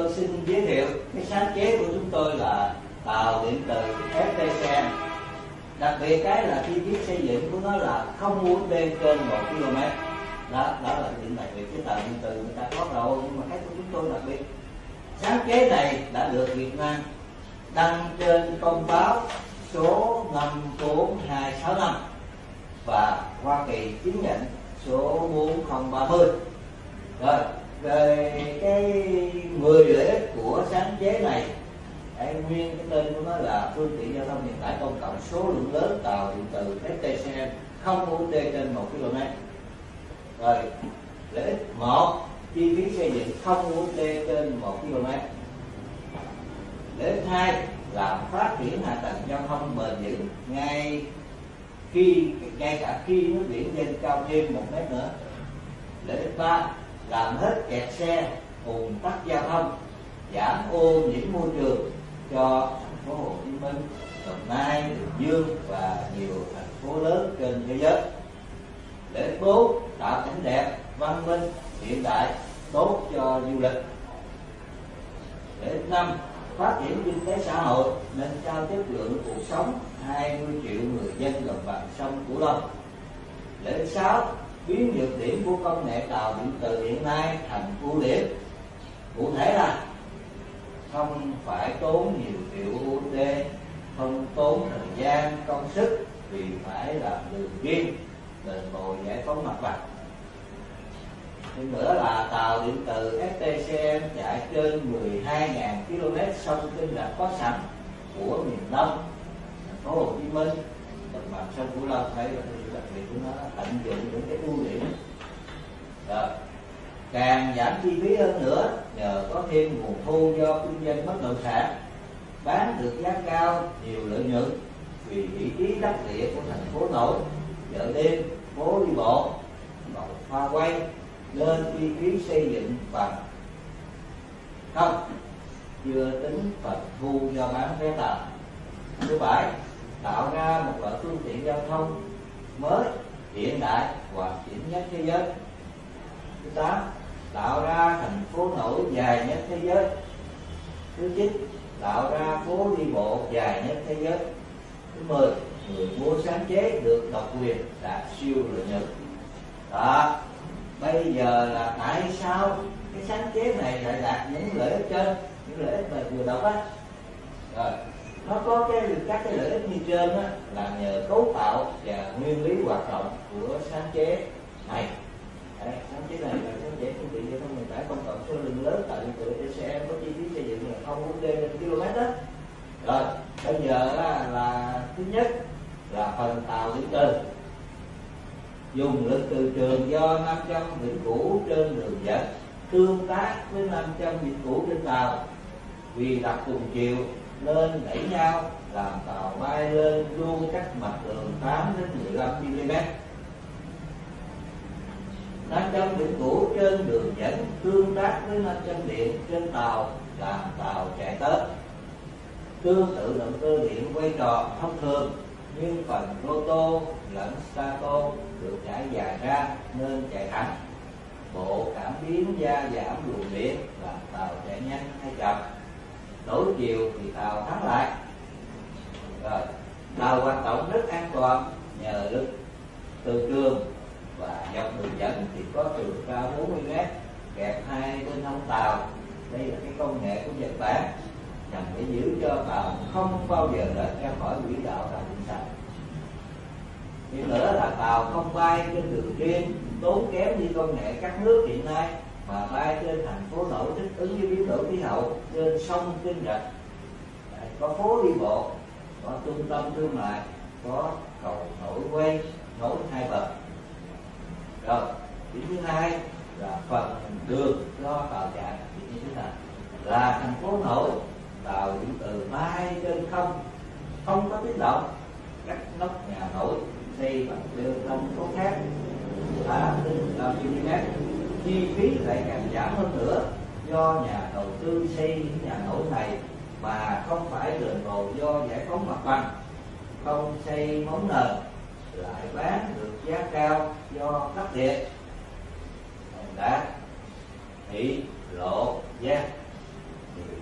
tôi xin giới thiệu cái sáng chế của chúng tôi là tàu điện từ FTCM. Đặc biệt cái là chi phí xây dựng của nó là không USD trên 1 km. Đó là cái điểm đặc biệt. Cái tàu điện từ người ta có rồi, nhưng mà cái của chúng tôi đặc biệt. Sáng chế này đã được Việt Nam đăng trên công báo số 54265 và Hoa Kỳ chứng nhận số 4030. Rồi về cái 10 lợi ích của sáng chế này, nguyên cái tên của nó là phương tiện giao thông vận tải công cộng số lượng lớn tàu điện từ FTCM không USD trên 1 km. Rồi lợi ích 1, chi phí xây dựng không USD trên 1 km. Lợi ích 2 là phát triển hạ tầng giao thông bền vững ngay cả khi nước biển dâng cao thêm 1 mét nữa. Lợi ích 3, làm hết kẹt xe, ùn tắc giao thông, giảm ô nhiễm môi trường cho thành phố Hồ Chí Minh, Đồng Nai, Bình Dương và nhiều thành phố lớn trên thế giới. Lợi ích 4, tạo cảnh đẹp, văn minh, hiện đại, tốt cho du lịch. Lợi ích 5, phát triển kinh tế xã hội, nâng cao chất lượng cuộc sống 20 triệu người dân đồng bằng sông Cửu Long. Lợi ích 6, biến nhược điểm của công nghệ tàu điện từ hiện nay thành ưu điểm. Cụ thể là không phải tốn nhiều triệu USD, không tốn thời gian công sức vì phải làm đường riêng, đền bồi giải phóng mặt bằng. Thêm nữa là tàu điện từ FTCM chạy trên 12.000 km sông kênh rạch có sẵn của miền Đông, thành phố Hồ Chí Minh, đồng bằng sông Cửu Long. Thấy là cái đặc biệt của nó tận dụng những cái ưu điểm. Rồi càng giảm chi phí hơn nữa nhờ có thêm nguồn thu do kinh doanh bất động sản, bán được giá cao, nhiều lợi nhuận vì vị trí đắc địa của thành phố nổi, chợ đêm, phố đi bộ, cầu pha quay, lên chi phí xây dựng bằng không, chưa tính phần thu do bán vé tàu. Thứ 7, tạo ra một loại phương tiện giao thông mới, hiện đại, hoàn chỉnh nhất thế giới. Thứ 8, tạo ra thành phố nổi dài nhất thế giới. Thứ 9, tạo ra phố đi bộ dài nhất thế giới. Thứ 10, người mua sáng chế được độc quyền đạt siêu lợi nhuận. Đó, bây giờ là tại sao cái sáng chế này lại đạt những lợi ích trên, những lợi ích mà vừa đọc á. Rồi nó có các cái lợi ích như trên á, là nhờ cấu tạo và nguyên lý hoạt động của sáng chế này. Đấy, sáng chế này là sáng chế phương tiện giao thông vận tải công cộng số lượng lớn tại điện tử FTCM có chi phí xây dựng là không USD trên km đó. Rồi bây giờ là thứ nhất là phần tàu điện từ, dùng lực từ trường do 500 vĩnh cửu trên đường dẫn tương tác với 500 vĩnh cửu trên tàu, vì đặt cùng chiều nên đẩy nhau làm tàu bay lên luôn cách mặt đường 8 đến 15 mm. 500 vĩnh cửu trên đường dẫn tương tác với 500 điện trên tàu làm tàu chạy tới. Tương tự động cơ điện quay tròn thông thường, nhưng phần rotor lẫn stator được trải dài ra nên chạy thẳng. Bộ cảm biến gia giảm luồng điện làm tàu chạy nhanh hay chậm. Đổi chiều thì tàu thắng lại. Rồi tàu hoạt động rất an toàn nhờ lực từ trường, và dọc đường dẫn thì có chiều cao 40 m, kẹp hai bên hông tàu. Đây là cái công nghệ của Nhật Bản nhằm để giữ cho tàu không bao giờ lệch ra khỏi quỹ đạo tàu điện sạch. Thêm nữa là tàu không bay trên đường riêng tốn kém như công nghệ các nước hiện nay, mà bay trên thành phố nổi thích ứng với biến đổi khí hậu, trên sông kênh rạch, có phố đi bộ, có trung tâm thương mại, có cầu nổi quay nối hai bờ. Rồi điểm thứ hai là phần đường do tàu chạy như thế nào. Là thành phố nổi, tàu điện từ bay trên không, không có tiếng động, các nóc nhà nổi xây bằng bê tông số khác 8 đến 15 mm. Chi phí lại càng giảm hơn nữa do nhà đầu tư xây những nhà nổi này mà không phải đền bù do giải phóng mặt bằng, không xây móng nền, lại bán được giá cao do đắc địa, đá, thị, lộ, giá.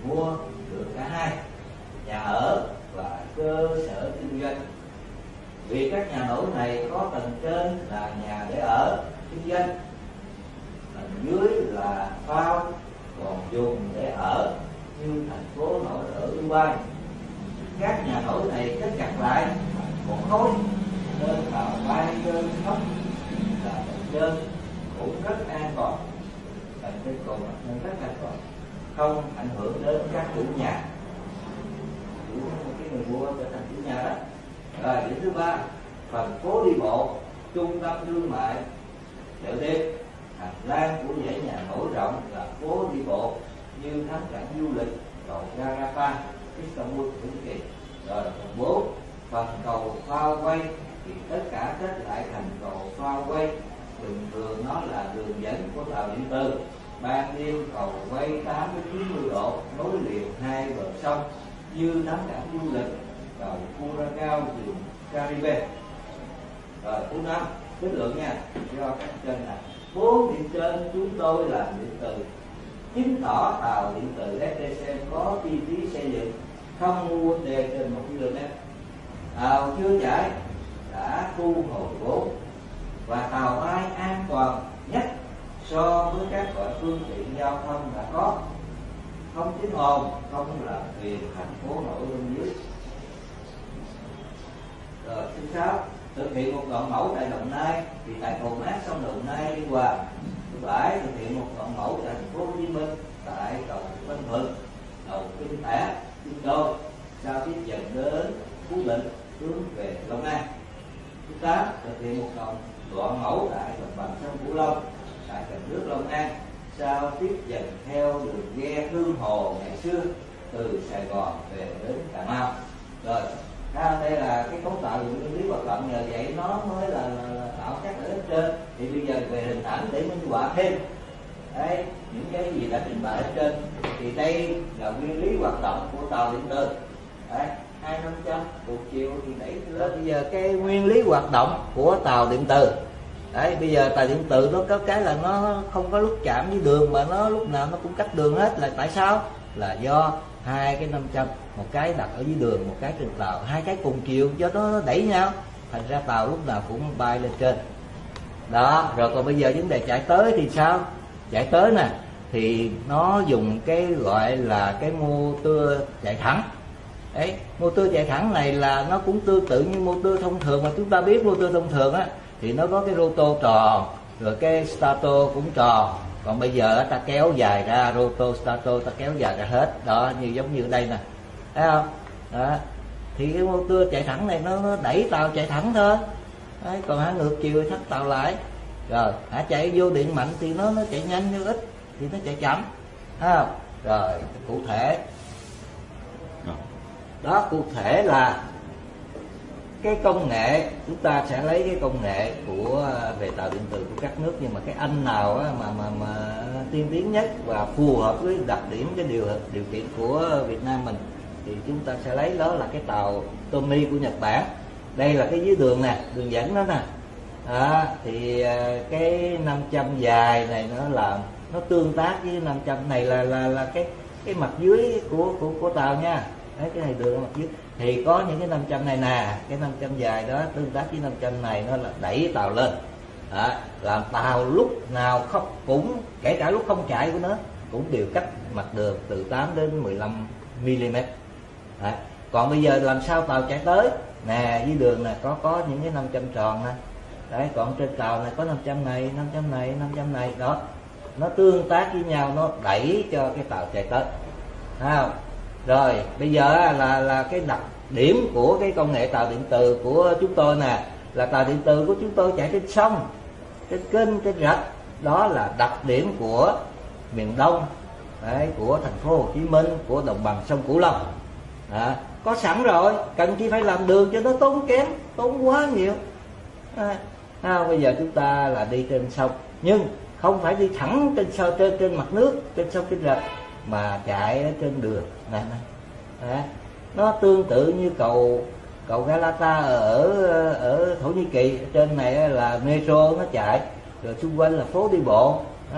mua được cả hai, nhà ở và cơ sở kinh doanh. Vì các nhà nổi này có tầng trên là nhà để ở kinh doanh, tầng dưới là phao còn dùng để ở như thành phố nổi ở Dubai. Các nhà nổi này kết chặt lại một khối nên tàu bay trên thấp là tầng trên cũng rất an toàn, tầng trên cùng nên rất an toàn, không ảnh hưởng đến các chủ nhà, cái người mua trở thành chủ nhà đó. Rồi điểm thứ ba, phần phố đi bộ, trung tâm thương mại, chợ đêm, hành lang của dãy nhà nổi rộng là phố đi bộ như thắng cảnh du lịch cầu Garapa, Istanbul, Thổ Nhĩ Kỳ. Rồi phần 4, phần cầu phao quay thì tất cả kết lại thành cầu phao quay. Bình thường nó là đường dẫn của tàu điện từ. Ban đêm cầu quay 8 đến 90 độ nối liền hai bờ sông như thắng cảnh du lịch cầu Curacao, đường Caribe. Rồi thứ 5, chất lượng nha, do các trên là 4 điểm trên chúng tôi làm điện từ, chứng tỏ tàu điện từ STC có chi phí xây dựng không mua vấn đề trên 1 km. Tàu chưa chạy đã thu hồi vốn và tàu bay an toàn nhất so với các loại phương tiện giao thông đã có, không tiếng ồn, không làm phiền thành phố nổi bên dưới. Rồi thứ 6, thực hiện một đoạn mẫu tại Đồng Nai thì tại cầu mát sông Đồng Nai đi qua. Thứ 7, thực hiện một đoạn mẫu tại thành phố Hồ Chí Minh tại cầu Tân Thuận, cầu Kinh Tẻ, Kinh Đô, sau tiếp dẫn đến Phú Định hướng về Long An. Thứ 8, thực hiện một đoạn mẫu tại đồng bằng sông Cửu Long tại cần nước Long An, sau tiếp dẫn theo đường ghe Hương Hồ ngày xưa từ Sài Gòn về đến Cà Mau. Rồi đây là cái cấu tạo nguyên lý hoạt động, nhờ vậy nó mới là tạo các lợi ích trên. Thì bây giờ về hình ảnh để minh họa thêm đấy, những cái gì đã trình bày ở trên, thì đây là nguyên lý hoạt động của tàu điện từ. Đấy, 2500 một chiều thì đẩy lên. Bây giờ cái nguyên lý hoạt động của tàu điện từ đấy, bây giờ tàu điện từ nó có cái là nó không có lúc chạm với đường mà nó lúc nào nó cũng cắt đường hết. Là tại sao? Là do hai cái 500, một cái đặt ở dưới đường, một cái trên tàu, hai cái cùng chiều cho nó đẩy nhau, thành ra tàu lúc nào cũng bay lên trên đó. Rồi còn bây giờ vấn đề chạy tới thì sao? Chạy tới nè thì nó dùng cái gọi là cái motor chạy thẳng. Đấy, motor chạy thẳng này là nó cũng tương tự như motor thông thường mà chúng ta biết. Motor thông thường á thì nó có cái rotor tròn, rồi cái stator cũng tròn. Còn bây giờ ta kéo dài ra, rotor stator ta kéo dài ra hết đó, như giống như ở đây nè, thấy không? Đó, thì cái motor chạy thẳng này nó đẩy tàu chạy thẳng thôi. Đấy, còn hả ngược chiều thì thắt tàu lại. Rồi hả chạy vô điện mạnh thì nó chạy nhanh, như ít thì nó chạy chậm, thấy không? Rồi cụ thể đó, cụ thể là cái công nghệ, chúng ta sẽ lấy cái công nghệ của về tàu điện từ của các nước, nhưng mà cái anh nào á, mà tiên tiến nhất và phù hợp với đặc điểm cái điều kiện của Việt Nam mình thì chúng ta sẽ lấy đó là cái tàu Tomy của Nhật Bản. Đây là cái dưới đường nè, đường dẫn đó nè. Đó, thì cái 500 dài này nó tương tác với 500 này là cái mặt dưới của tàu nha. Đấy, cái này đường ở mặt dưới thì có những cái 500 này nè, cái 500 dài đó tương tác với 500 này, nó là đẩy tàu lên đó, làm tàu lúc nào không cũng, kể cả lúc không chạy của nó cũng đều cách mặt đường từ 8 đến 15 mm. Đó. Còn bây giờ làm sao tàu chạy tới nè, dưới đường nè có những cái 500 tròn nè. Đấy, còn trên tàu này có 500 này, 500 này, 500 này đó, nó tương tác với nhau, nó đẩy cho cái tàu chạy tới, thấy không? Rồi bây giờ là cái đặc điểm của cái công nghệ tàu điện từ của chúng tôi nè, là tàu điện từ của chúng tôi chạy trên sông, trên kênh, trên rạch. Đó là đặc điểm của miền Đông đấy, của thành phố Hồ Chí Minh, của đồng bằng sông Cửu Long. Đó, có sẵn rồi, cần chỉ phải làm đường cho nó tốn kém, tốn quá nhiều. Bây giờ chúng ta là đi trên sông, nhưng không phải đi thẳng trên mặt nước, trên sông, trên rạch, mà chạy ở trên đường này. Nó tương tự như cầu Galata ở Thổ Nhĩ Kỳ. Trên này là metro nó chạy, rồi xung quanh là phố đi bộ. Đấy,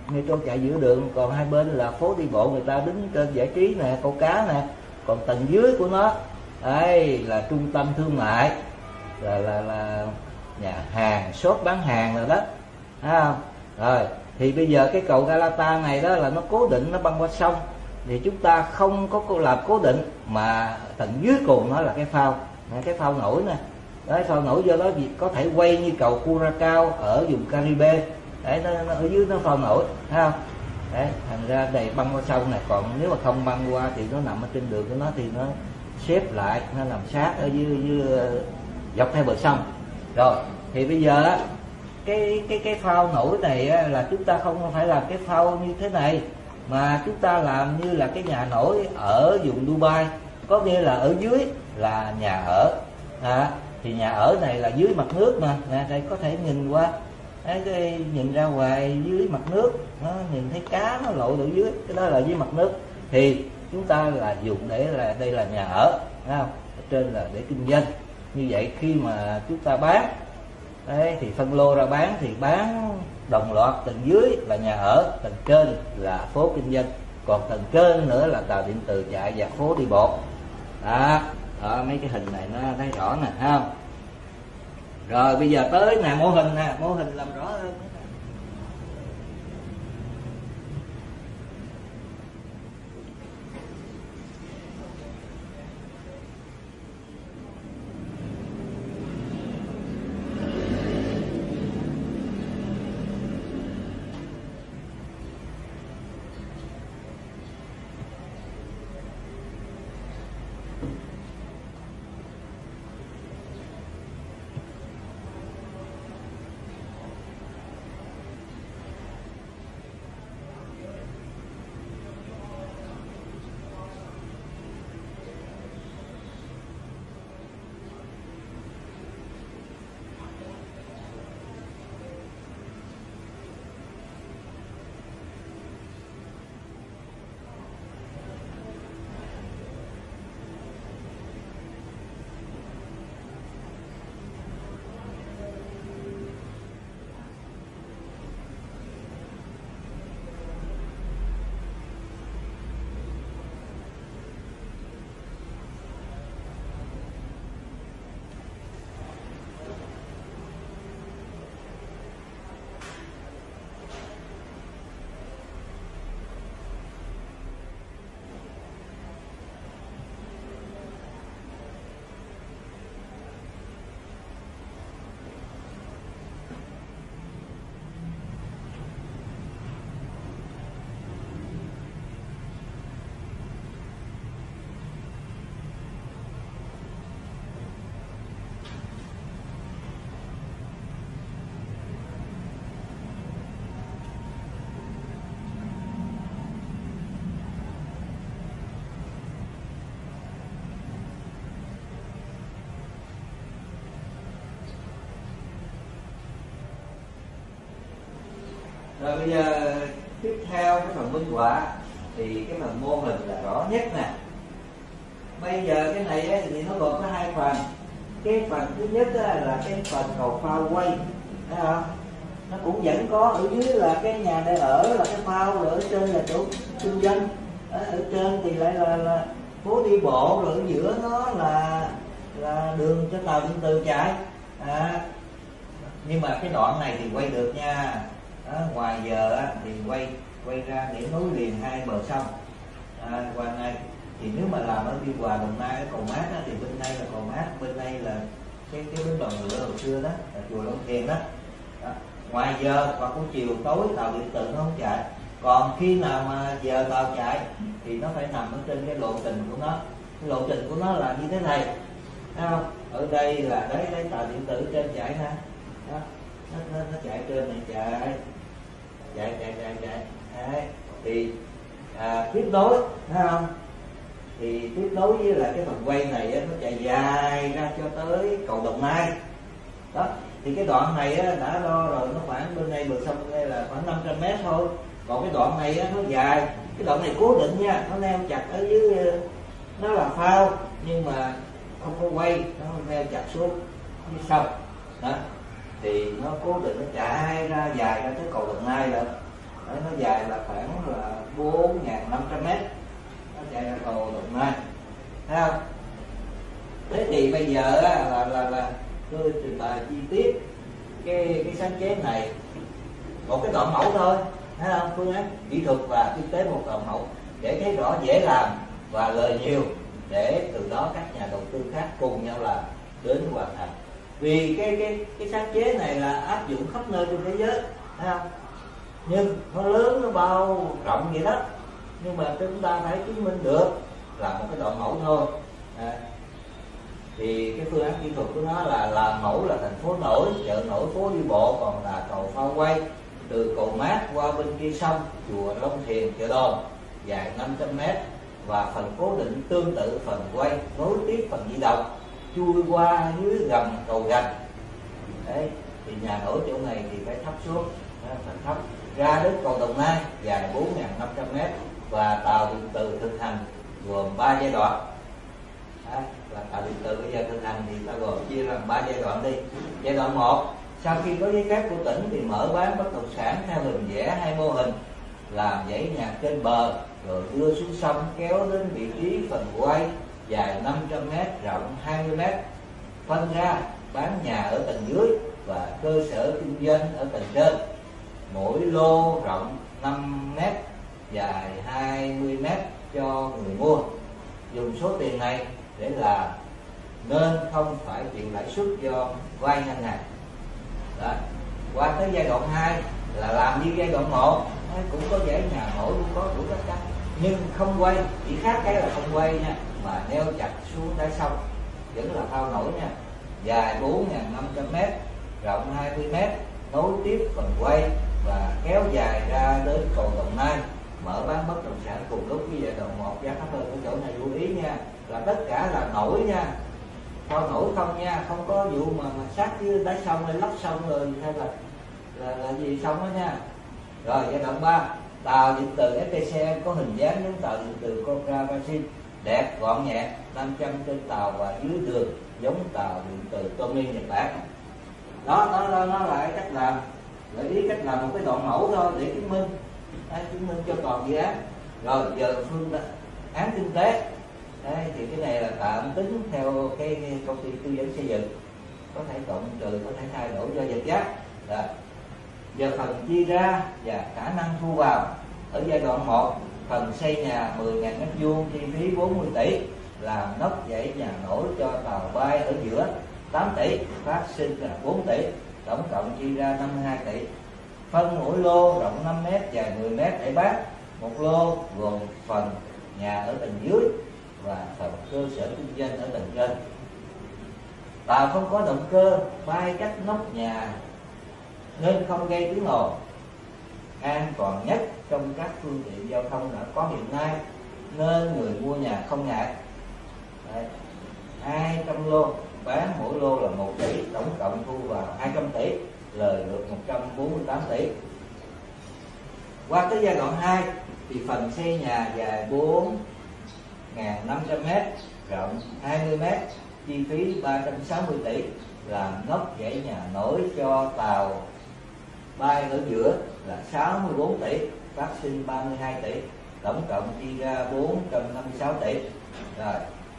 metro chạy giữa đường, còn hai bên là phố đi bộ người ta đứng trên giải trí nè, câu cá nè. Còn tầng dưới của nó đây là trung tâm thương mại, là nhà hàng, shop bán hàng rồi đó, thấy không? Rồi thì bây giờ cái cầu Galata này đó là nó cố định, nó băng qua sông, thì chúng ta không có làm cố định, mà tầng dưới cùng nó là cái phao nổi nè. Đấy, phao nổi, do đó có thể quay như cầu Curacao ở vùng Caribe. Đấy, nó ở dưới nó phao nổi, thấy không? Đấy, thành ra này băng qua sông này, còn nếu mà không băng qua thì nó nằm ở trên đường của nó, thì nó xếp lại, nó nằm sát ở dưới dọc theo bờ sông. Rồi thì bây giờ cái phao nổi này là chúng ta không phải làm cái phao như thế này, mà chúng ta làm như là cái nhà nổi ở vùng Dubai, có nghĩa là ở dưới là nhà ở. Thì nhà ở này là dưới mặt nước mà nè, đây có thể nhìn qua. Đấy, nhìn ra ngoài dưới mặt nước, nó nhìn thấy cá nó lội ở dưới, cái đó là dưới mặt nước. Thì chúng ta là dùng để là đây là nhà ở, thấy không? Ở trên là để kinh doanh. Như vậy khi mà chúng ta bán, đấy, thì phân lô ra bán thì bán đồng loạt, tầng dưới là nhà ở, tầng trên là phố kinh doanh, còn tầng trên nữa là tàu điện từ chạy và phố đi bộ. Đó, mấy cái hình này nó thấy rõ nè, thấy không? Rồi bây giờ tới nè, mô hình nè, mô hình làm rõ hơn. Rồi bây giờ tiếp theo cái phần minh họa thì cái phần mô hình là rõ nhất nè. Bây giờ cái này thì nó gồm có hai phần. Cái phần thứ nhất là cái phần cầu phao quay, thấy không? Nó cũng vẫn có ở dưới là cái nhà để ở, là cái phao, rồi ở trên là chỗ kinh doanh. Ở trên thì lại là phố đi bộ, rồi ở giữa nó là đường cho tàu điện từ chạy. Nhưng mà cái đoạn này thì quay được nha. Ngoài giờ thì quay ra để nối liền hai bờ sông qua ngay. Thì nếu mà làm ở Biên Hòa, Đồng Nai, ở Cầu Mát thì bên đây là Cầu Mát, bên đây là cái bến đò ngựa hồi xưa đó, là chùa Long Thiền đó. Ngoài giờ hoặc buổi chiều tối tàu điện tử nó không chạy. Còn khi nào mà giờ tàu chạy thì nó phải nằm ở trên cái lộ trình của nó. Cái lộ trình của nó là như thế này, thấy không? Ở đây là đấy tàu điện tử trên chạy nè, đó. Nó chạy trên này, chạy. Đấy. Thì tiếp nối, thấy không? Thì tiếp nối với là cái phần quay này nó chạy dài ra cho tới cầu Đồng Nai. Đó, thì cái đoạn này đã đo rồi, nó khoảng bên đây bờ sông đây là khoảng 500 m thôi. Còn cái đoạn này nó dài, cái đoạn này cố định nha, nó neo chặt ở dưới, nó là phao nhưng mà không có quay, nó neo chặt xuống như sau. Đó, thì nó cố định, nó chạy ra dài ra tới cầu Đồng Nai rồi. Đấy, nó dài là khoảng là 4.500 mét, nó chạy ra cầu Đồng Nai, thấy không? Thế thì bây giờ là tôi trình bày chi tiết cái sáng chế này, một cái đoạn mẫu thôi, thấy không? Phương án kỹ thuật và kinh tế một đoạn mẫu để thấy rõ dễ làm và lời nhiều, để từ đó các nhà đầu tư khác cùng nhau làm đến hoàn thành. Vì cái sáng chế này là áp dụng khắp nơi trên thế giới, thấy không? Nhưng nó lớn, nó bao rộng vậy đó, nhưng mà chúng ta phải chứng minh được là một cái đoạn mẫu thôi. Thì cái phương án kỹ thuật của nó là làm mẫu là thành phố nổi, chợ nổi, phố đi bộ, còn là cầu phao quay từ cầu Mát qua bên kia sông, chùa Long Thiền, chợ Đồn dài 500 m, và phần cố định tương tự phần quay nối tiếp phần di động chui qua dưới gầm cầu gành. Đấy, thì nhà nổi chỗ này thì phải thấp xuống, phần thấp ra đến cầu Đồng Nai dài 4.500 m, và tàu điện từ thực hành gồm 3 giai đoạn. Và tàu điện từ bây giờ thực hành thì ta gồm chia làm 3 giai đoạn đi. Giai đoạn 1, sau khi có giấy phép của tỉnh thì mở bán bất động sản theo hình vẽ hay mô hình, làm dãy nhà trên bờ rồi đưa xuống sông, kéo đến vị trí phần quay dài 500 m, rộng 20 m, phân ra bán nhà ở tầng dưới và cơ sở kinh doanh ở tầng trên. Mỗi lô rộng 5 m, dài 20 m cho người mua. Dùng số tiền này để làm nên không phải chịu lãi suất do vay ngân hàng. Đó. Qua tới giai đoạn 2 là làm như giai đoạn 1, cũng có dãy nhà nổi, cũng có đủ tất cả, nhưng không quay, chỉ khác cái là không quay nha, mà neo chặt xuống đáy sông, vẫn là phao nổi nha, dài 4.500 m, rộng 20 m, nối tiếp phần quay và kéo dài ra đến cầu Đồng Nai, mở bán bất động sản cùng lúc với giai đoạn 1. Giá thấp hơn cái chỗ này lưu ý nha, là tất cả là nổi nha, phao nổi không nha, không có vụ mà sát với đáy sông hay lấp sông rồi hay là gì xong đó nha. Rồi giai đoạn 3, tàu điện từ FPC có hình dáng giống tàu điện từ Cobra Brazil, đẹp gọn nhẹ, 500 trên tàu và dưới đường giống tàu điện từ Tomy Nhật Bản. Đó nó là cái cách làm, gợi ý cách làm một cái đoạn mẫu thôi để chứng minh cho toàn dự án. Rồi giờ phương án kinh tế. Đấy, thì cái này là tạm tính theo cái công ty tư vấn xây dựng, có thể cộng trừ, có thể thay đổi do vật giá. Rồi. Giờ phần chia ra và khả năng thu vào. Ở giai đoạn 1, phần xây nhà 10.000 m2, chi phí 40 tỷ, làm nóc dãy nhà nổi cho tàu bay ở giữa 8 tỷ, phát sinh là 4 tỷ, tổng cộng chi ra 52 tỷ. Phân mỗi lô rộng 5 m, dài 10 m để bán. Một lô gồm phần nhà ở tầng dưới và phần cơ sở kinh doanh ở tầng trên. Tàu không có động cơ, bay cách nóc nhà nên không gây tiếng ồn, an toàn nhất trong các phương tiện giao thông đã có hiện nay, nên người mua nhà không ngại. 200 lô, bán mỗi lô là 1 tỷ, tổng cộng thu vào 200 tỷ, lời được 148 tỷ. Qua tới giai đoạn 2 thì phần xây nhà dài 4.500 m, rộng 20 m, chi phí 360 tỷ, làm nóc dãy nhà nổi cho tàu bay ở giữa là 64 tỷ, phát sinh 32 tỷ, tổng cộng chi ra 456 tỷ. Rồi.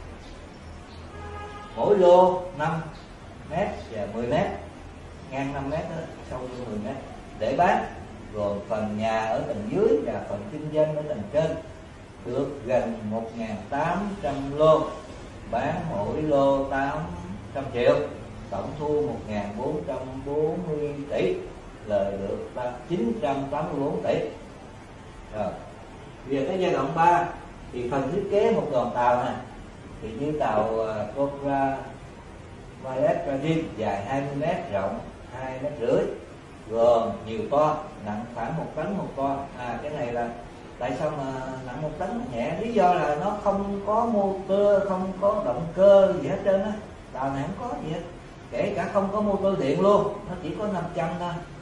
Mỗi lô 5 m và 10 m, ngang 5 m đó, sâu 10 m để bán, gồm phần nhà ở tầng dưới và phần kinh doanh ở tầng trên, được gần 1.800 lô, bán mỗi lô 800 triệu, tổng thu 1.440 tỷ, lời được 984 tỷ. Rồi, bây giờ tới giai đoạn 3 thì phần thiết kế một đoàn tàu nè, thì như tàu Cobra Brazil dài 20 m, rộng 2,5 m, gồm nhiều to, nặng khoảng 1 tấn một con. Cái này là tại sao mà nặng 1 tấn nhẹ? Lý do là nó không có motor, không có động cơ gì hết trơn á, tàu này không có gì hết, kể cả không có motor điện luôn, nó chỉ có 500 thôi.